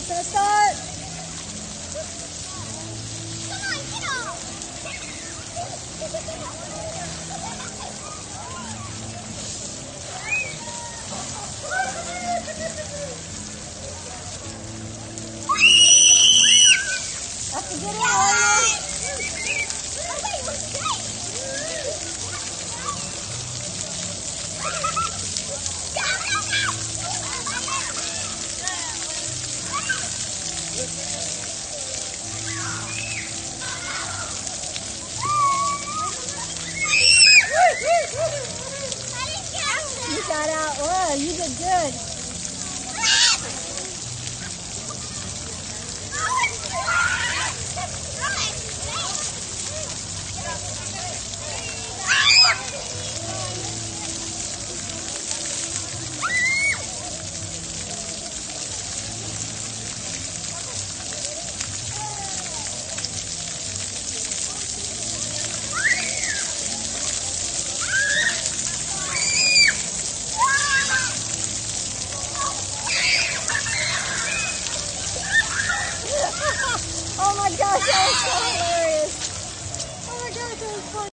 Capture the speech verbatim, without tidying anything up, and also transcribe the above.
gonna start. Come on, get off. That's a good one, Warrior. You got out. Whoa, you did good.